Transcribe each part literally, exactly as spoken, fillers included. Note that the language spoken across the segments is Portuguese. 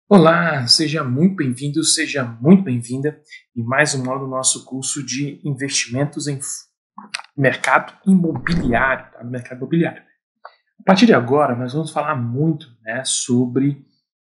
Olá, seja muito bem-vindo, seja muito bem-vinda em mais uma aula do nosso curso de investimentos em mercado imobiliário, tá? No mercado imobiliário. A partir de agora, nós vamos falar muito, né, sobre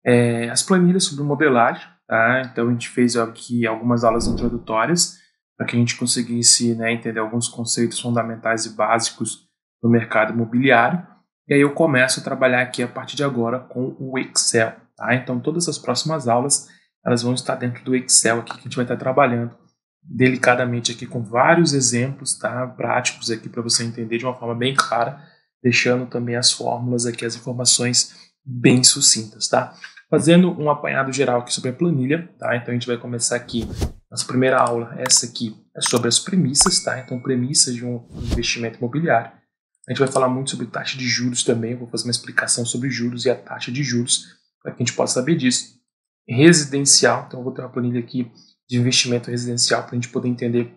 é, as planilhas, sobre modelagem, tá? Então, a gente fez aqui algumas aulas introdutórias para que a gente conseguisse, né, entender alguns conceitos fundamentais e básicos do mercado imobiliário. E aí eu começo a trabalhar aqui a partir de agora com o Excel. Tá? Então, todas as próximas aulas elas vão estar dentro do Excel aqui, que a gente vai estar trabalhando delicadamente aqui com vários exemplos, tá? Práticos aqui para você entender de uma forma bem clara, deixando também as fórmulas aqui, as informações bem sucintas, tá? Fazendo um apanhado geral aqui sobre a planilha, tá? Então a gente vai começar aqui, nossa primeira aula, essa aqui é sobre as premissas, tá? Então premissas de um investimento imobiliário. A gente vai falar muito sobre taxa de juros também, eu vou fazer uma explicação sobre juros e a taxa de juros, para que a gente possa saber disso. Residencial, então eu vou ter uma planilha aqui de investimento residencial para a gente poder entender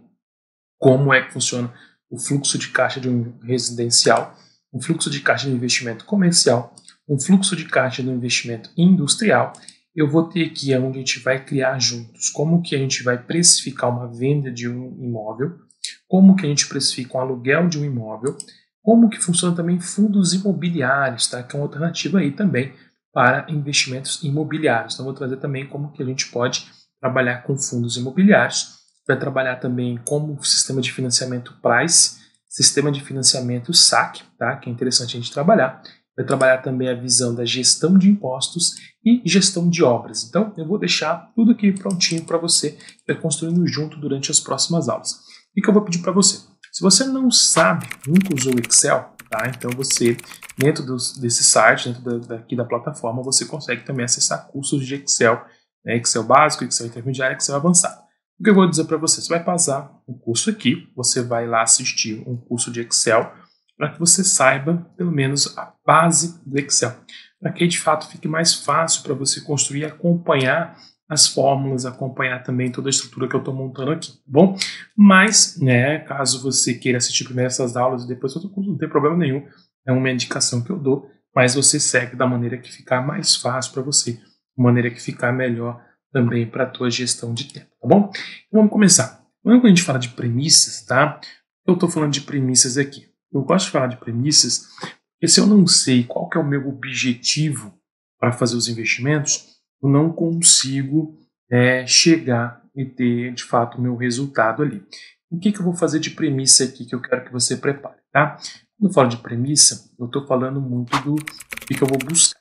como é que funciona o fluxo de caixa de um residencial, um fluxo de caixa de investimento comercial, um fluxo de caixa de um investimento industrial. Eu vou ter aqui onde a gente vai criar juntos como que a gente vai precificar uma venda de um imóvel, como que a gente precifica um aluguel de um imóvel, como que funciona também fundos imobiliários, tá? Que é uma alternativa aí também para investimentos imobiliários. Então, vou trazer também como que a gente pode trabalhar com fundos imobiliários, vai trabalhar também como o sistema de financiamento Price, sistema de financiamento S A C, tá? Que é interessante a gente trabalhar. Vai trabalhar também a visão da gestão de impostos e gestão de obras. Então, eu vou deixar tudo aqui prontinho para você, vai construindo junto durante as próximas aulas. O que eu vou pedir para você? Se você não sabe, nunca usou o Excel, tá? Então você, dentro dos, desse site, dentro da, daqui da plataforma, você consegue também acessar cursos de Excel, né? Excel básico, Excel intermediário, Excel avançado. O que eu vou dizer para você? Você vai passar um curso aqui, você vai lá assistir um curso de Excel, para que você saiba, pelo menos, a base do Excel. Para que, de fato, fique mais fácil para você construir e acompanhar as fórmulas, acompanhar também toda a estrutura que eu estou montando aqui, tá bom? Mas, né, caso você queira assistir primeiro essas aulas e depois outro curso, não tem problema nenhum, é uma indicação que eu dou, mas você segue da maneira que ficar mais fácil para você, da maneira que ficar melhor também para a tua gestão de tempo, tá bom? Então vamos começar. Quando a gente fala de premissas, tá? Eu estou falando de premissas aqui. Eu gosto de falar de premissas, porque se eu não sei qual que é o meu objetivo para fazer os investimentos, eu não consigo é, chegar e ter, de fato, o meu resultado ali. O que, que eu vou fazer de premissa aqui que eu quero que você prepare, tá? Quando eu falo de premissa, eu estou falando muito do que, que eu vou buscar.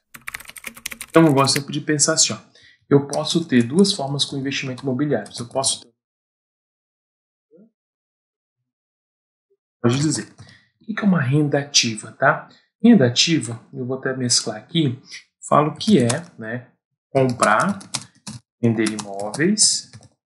Então, eu gosto sempre de pensar assim, ó, eu posso ter duas formas com investimento imobiliário. Eu posso ter... Pode dizer. O que é uma renda ativa, tá? Renda ativa, eu vou até mesclar aqui, falo que é, né, comprar, vender imóveis,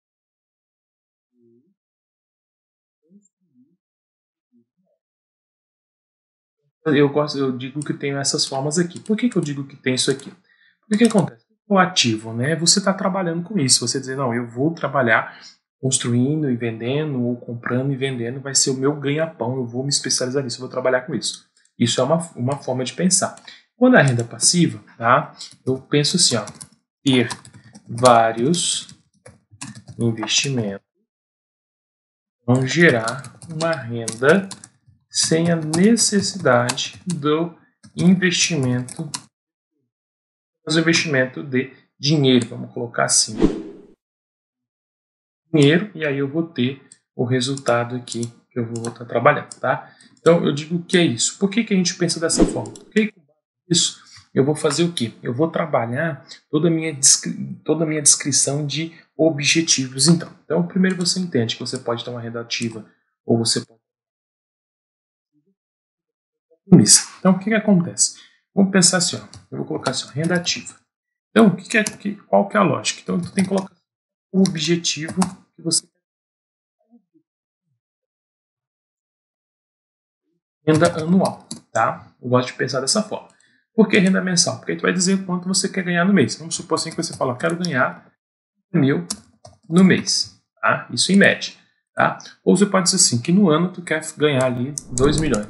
eu gosto, eu digo que tenho essas formas aqui. Por que, que eu digo que tem isso aqui? Porque o que acontece? O ativo, né? Você está trabalhando com isso. Você dizer, não, eu vou trabalhar construindo e vendendo, ou comprando e vendendo, vai ser o meu ganha-pão, eu vou me especializar nisso, eu vou trabalhar com isso. Isso é uma, uma forma de pensar. Quando é renda passiva, tá? Eu penso assim, ó, ter vários investimentos vão gerar uma renda sem a necessidade do investimento, do investimento de dinheiro, vamos colocar assim. Dinheiro, e aí eu vou ter o resultado aqui que eu vou estar trabalhando, tá? Então, eu digo que é isso. Por que, que a gente pensa dessa forma? Porque isso eu vou fazer o quê? Eu vou trabalhar toda a minha, toda a minha descrição de objetivos, então. Então, primeiro você entende que você pode ter uma renda ativa ou você pode premissa. Então, o que, que acontece? Vamos pensar assim, ó, eu vou colocar assim, ó, renda ativa. Então, o que que é, que, qual que é a lógica? Então, tu tem que colocar o objetivo que você renda anual, tá? Eu gosto de pensar dessa forma. Por que renda mensal? Porque aí tu vai dizer quanto você quer ganhar no mês. Vamos supor assim que você fala, quero ganhar mil no mês, tá? Isso em média, tá? Ou você pode dizer assim, que no ano tu quer ganhar ali dois milhões.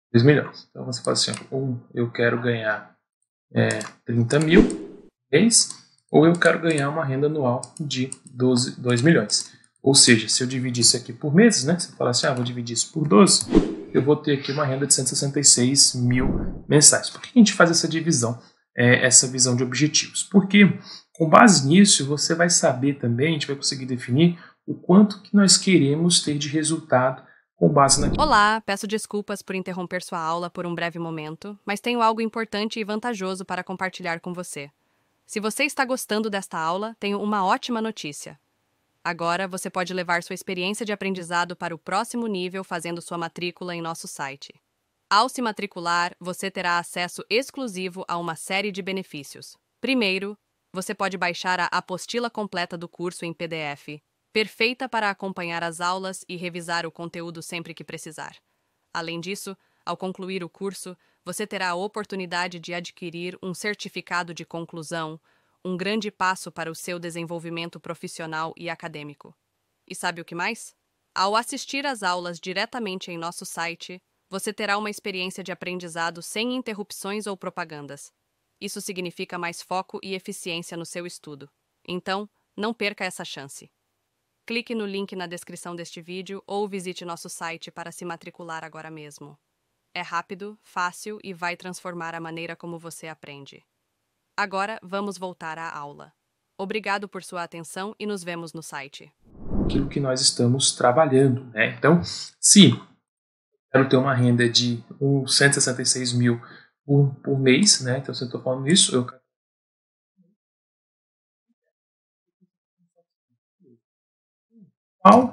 dois milhões. Então você fala assim, ou eu quero ganhar é, trinta mil mês, ou eu quero ganhar uma renda anual de doze, dois milhões. Ou seja, se eu dividir isso aqui por meses, né? Se eu falar assim, ah, vou dividir isso por doze, eu vou ter aqui uma renda de cento e sessenta e seis mil mensais. Por que a gente faz essa divisão, é, essa visão de objetivos? Porque com base nisso, você vai saber também, a gente vai conseguir definir o quanto que nós queremos ter de resultado com base naquilo. Olá, peço desculpas por interromper sua aula por um breve momento, mas tenho algo importante e vantajoso para compartilhar com você. Se você está gostando desta aula, tenho uma ótima notícia. Agora você pode levar sua experiência de aprendizado para o próximo nível fazendo sua matrícula em nosso site. Ao se matricular, você terá acesso exclusivo a uma série de benefícios. Primeiro, você pode baixar a apostila completa do curso em P D F, perfeita para acompanhar as aulas e revisar o conteúdo sempre que precisar. Além disso, ao concluir o curso, você terá a oportunidade de adquirir um certificado de conclusão, um grande passo para o seu desenvolvimento profissional e acadêmico. E sabe o que mais? Ao assistir às aulas diretamente em nosso site, você terá uma experiência de aprendizado sem interrupções ou propagandas. Isso significa mais foco e eficiência no seu estudo. Então, não perca essa chance. Clique no link na descrição deste vídeo ou visite nosso site para se matricular agora mesmo. É rápido, fácil e vai transformar a maneira como você aprende. Agora, vamos voltar à aula. Obrigado por sua atenção e nos vemos no site. Aquilo que nós estamos trabalhando, né? Então, se eu quero ter uma renda de um, cento e sessenta e seis mil por, por mês, né? Então, se eu estou falando isso, eu quero qual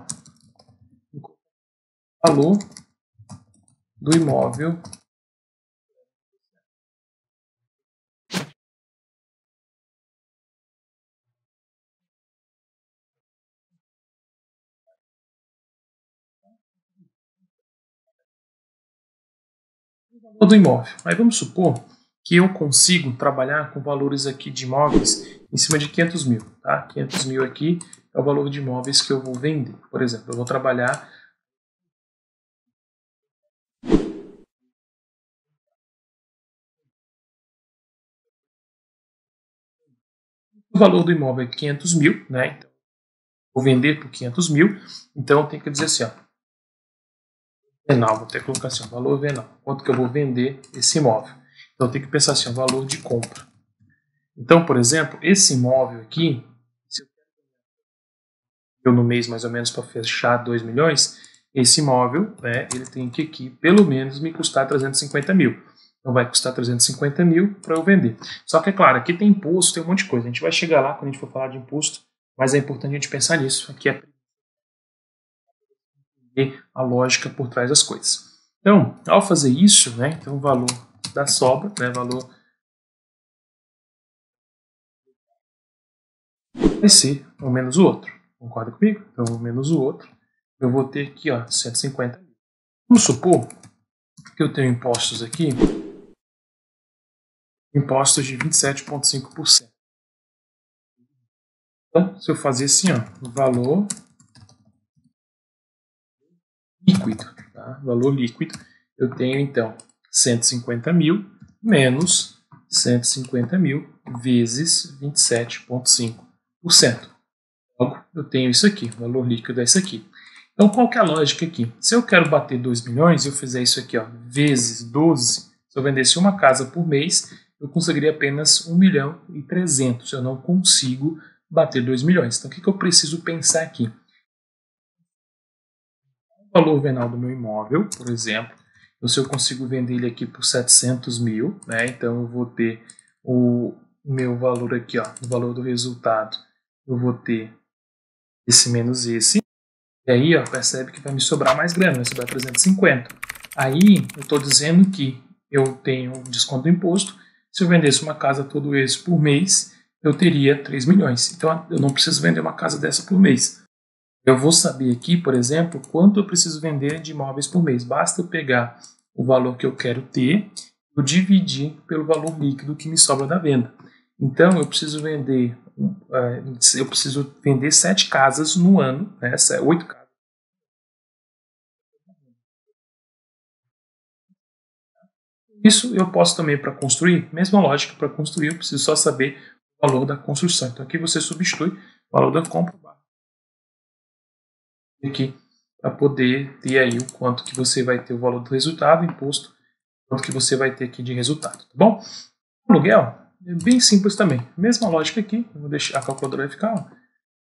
o valor do imóvel do imóvel. Aí vamos supor que eu consigo trabalhar com valores aqui de imóveis em cima de quinhentos mil, tá? quinhentos mil aqui é o valor de imóveis que eu vou vender. Por exemplo, eu vou trabalhar o valor do imóvel é quinhentos mil, né? Então, vou vender por quinhentos mil, então eu tenho que dizer assim, ó, venal, vou ter que colocar assim, ó, valor venal, quanto que eu vou vender esse imóvel. Então eu tenho que pensar assim, ó, valor de compra. Então, por exemplo, esse imóvel aqui, se eu no mês mais ou menos para fechar dois milhões, esse imóvel, né, ele tem que aqui pelo menos me custar trezentos e cinquenta mil. Então vai custar trezentos e cinquenta mil para eu vender. Só que é claro, aqui tem imposto, tem um monte de coisa. A gente vai chegar lá quando a gente for falar de imposto, mas é importante a gente pensar nisso. Aqui é a lógica por trás das coisas. Então, ao fazer isso, né, então o valor da sobra, né, valor vai ser um menos o outro. Concorda comigo? Então, um menos o outro. Eu vou ter aqui, ó, cento e cinquenta mil. Vamos supor que eu tenho impostos aqui, impostos de vinte e sete vírgula cinco por cento. Então, se eu fazer assim, ó, valor líquido, tá? Valor líquido, eu tenho então cento e cinquenta mil menos cento e cinquenta mil vezes vinte e sete vírgula cinco por cento. Logo, eu tenho isso aqui, o valor líquido é isso aqui. Então, qual que é a lógica aqui? Se eu quero bater dois milhões, eu fizer isso aqui, ó, vezes doze, se eu vendesse uma casa por mês, eu conseguiria apenas um milhão e trezentos. Eu não consigo bater dois milhões. Então, o que, que eu preciso pensar aqui? O valor venal do meu imóvel, por exemplo, então, se eu consigo vender ele aqui por setecentos mil, né, então eu vou ter o meu valor aqui, ó, o valor do resultado, eu vou ter esse menos esse. E aí, ó, percebe que vai me sobrar mais grana, vai sobrar trezentos e cinquenta. Aí, eu estou dizendo que eu tenho um desconto do imposto. Se eu vendesse uma casa todo esse por mês, eu teria três milhões. Então, eu não preciso vender uma casa dessa por mês. Eu vou saber aqui, por exemplo, quanto eu preciso vender de imóveis por mês. Basta eu pegar o valor que eu quero ter, eu dividir pelo valor líquido que me sobra da venda. Então, eu preciso vender, eu preciso vender sete casas no ano, né? Oito casas. Isso eu posso também para construir, mesma lógica, para construir eu preciso só saber o valor da construção. Então aqui você substitui o valor da compra aqui para poder ter aí o quanto que você vai ter o valor do resultado, imposto, quanto que você vai ter aqui de resultado, tá bom? O aluguel é bem simples também, mesma lógica aqui, eu vou deixar a calculadora vai ficar, ó.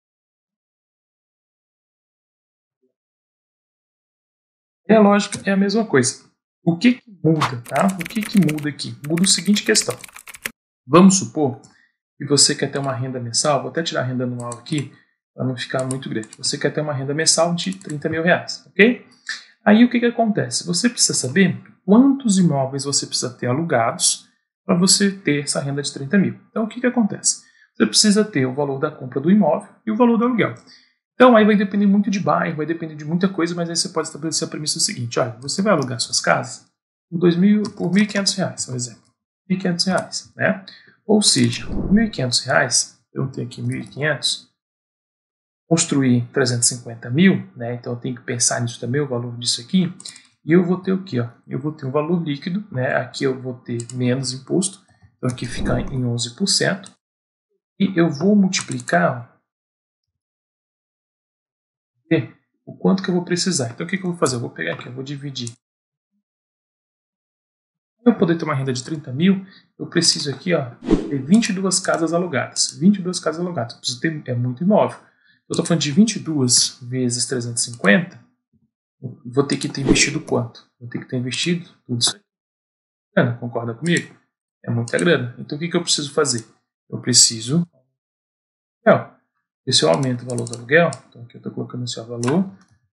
E a lógica é a mesma coisa. O que, que muda, tá? O que, que muda aqui? Muda a seguinte questão. Vamos supor que você quer ter uma renda mensal, vou até tirar a renda anual aqui, para não ficar muito grande. Você quer ter uma renda mensal de trinta mil reais, ok? Aí o que, que acontece? Você precisa saber quantos imóveis você precisa ter alugados para você ter essa renda de trinta mil. Então o que, que acontece? Você precisa ter o valor da compra do imóvel e o valor do aluguel. Então aí vai depender muito de bairro, vai depender de muita coisa, mas aí você pode estabelecer a premissa seguinte: olha, você vai alugar suas casas por, dois mil, por mil e quinhentos reais, por exemplo. mil e quinhentos reais, né? Ou seja, por mil e quinhentos reais, eu tenho aqui mil e quinhentos, construir trezentos e cinquenta mil, né? Então eu tenho que pensar nisso também, o valor disso aqui. E eu vou ter o quê? Ó? Eu vou ter um valor líquido, né? Aqui eu vou ter menos imposto, então aqui fica em onze por cento. E eu vou multiplicar o quanto que eu vou precisar. Então o que, que eu vou fazer? Eu vou pegar aqui, eu vou dividir. Para eu poder ter uma renda de trinta mil, eu preciso aqui, ó, ter vinte e duas casas alugadas. vinte e duas casas alugadas. Eu preciso ter, é muito imóvel. Eu estou falando de vinte e duas vezes trezentos e cinquenta, vou ter que ter investido quanto? Vou ter que ter investido tudo isso aqui. Ana, concorda comigo? É muita grana. Então o que, que eu preciso fazer? Eu preciso... Não, se eu aumento o valor do aluguel, então aqui eu estou colocando o seu valor.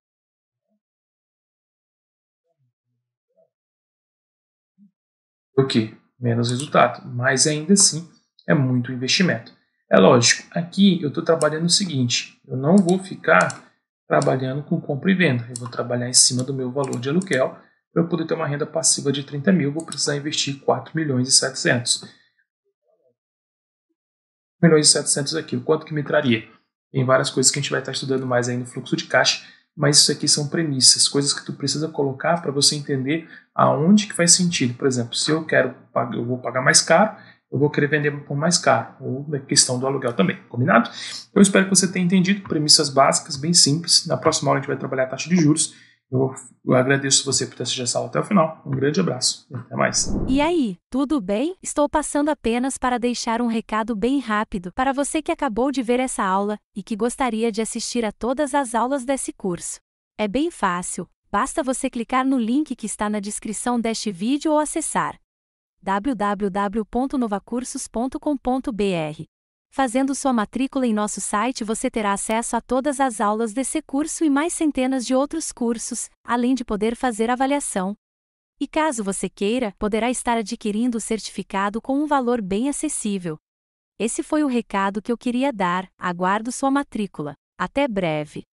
O que? Menos resultado. Mas ainda assim é muito investimento. É lógico, aqui eu estou trabalhando o seguinte, eu não vou ficar trabalhando com compra e venda, eu vou trabalhar em cima do meu valor de aluguel. Para eu poder ter uma renda passiva de trinta mil, eu vou precisar investir quatro milhões e setecentos. quatro milhões e setecentos aqui, o quanto que me traria? Tem várias coisas que a gente vai estar estudando mais aí no fluxo de caixa, mas isso aqui são premissas, coisas que tu precisa colocar para você entender aonde que faz sentido. Por exemplo, se eu quero, eu vou pagar mais caro, eu vou querer vender por mais caro, ou na questão do aluguel também, combinado? Eu espero que você tenha entendido, premissas básicas, bem simples. Na próxima aula a gente vai trabalhar a taxa de juros. Eu, eu agradeço você por ter assistido essa aula até o final. Um grande abraço e até mais. E aí, tudo bem? Estou passando apenas para deixar um recado bem rápido para você que acabou de ver essa aula e que gostaria de assistir a todas as aulas desse curso. É bem fácil, basta você clicar no link que está na descrição deste vídeo ou acessar w w w ponto novacursos ponto com ponto b r. Fazendo sua matrícula em nosso site, você terá acesso a todas as aulas desse curso e mais centenas de outros cursos, além de poder fazer avaliação. E caso você queira, poderá estar adquirindo o certificado com um valor bem acessível. Esse foi o recado que eu queria dar, aguardo sua matrícula. Até breve!